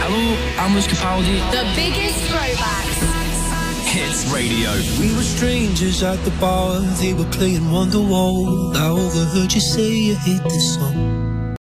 Hallo, Amos Capaldi. The biggest throwbacks. Hits radio. We were strangers at the bar, they were playing Wonderwall. I overheard you say you hate this song.